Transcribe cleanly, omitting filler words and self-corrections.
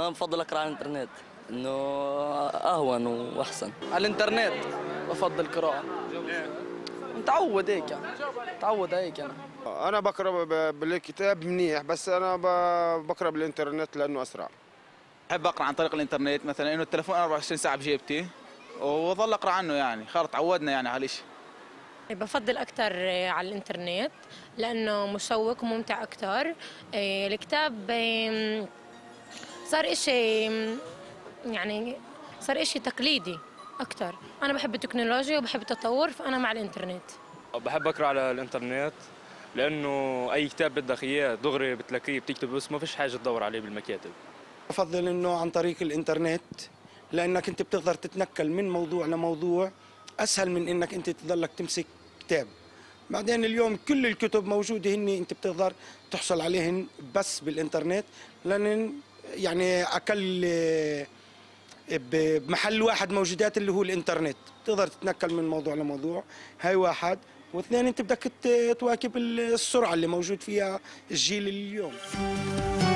انا بفضل اقرا على الانترنت انه اهون واحسن. على الانترنت بفضل قراءة. متعود هيك يعني. متعود هيك انا بقرا بالكتاب منيح، بس انا بقرا بالانترنت لانه اسرع. بحب اقرا عن طريق الانترنت، مثلا انه التليفون 24 ساعه بجيبتي وظل اقرا عنه، يعني خلص تعودنا يعني على الشيء. بفضل أكثر على الإنترنت لأنه مشوق وممتع أكثر. الكتاب صار إشي، يعني صار إشي تقليدي أكثر. أنا بحب التكنولوجيا وبحب التطور، فأنا مع الإنترنت. بحب أقرأ على الإنترنت لأنه أي كتاب بدك إياه دغري بتلاقيه بتكتب بس ما فيش حاجة تدور عليه بالمكاتب. بفضل إنه عن طريق الإنترنت لأنك أنت بتقدر تتنقل من موضوع لموضوع أسهل من إنك أنت تضلك تمسك كتاب. بعدين اليوم كل الكتب موجودة أنت بتقدر تحصل عليهن بس بالإنترنت، لأن يعني أقل بمحل واحد موجودات اللي هو الإنترنت، تقدر تتنقل من موضوع لموضوع. هاي واحد، واثنين أنت بدك تواكب السرعة اللي موجود فيها الجيل اليوم.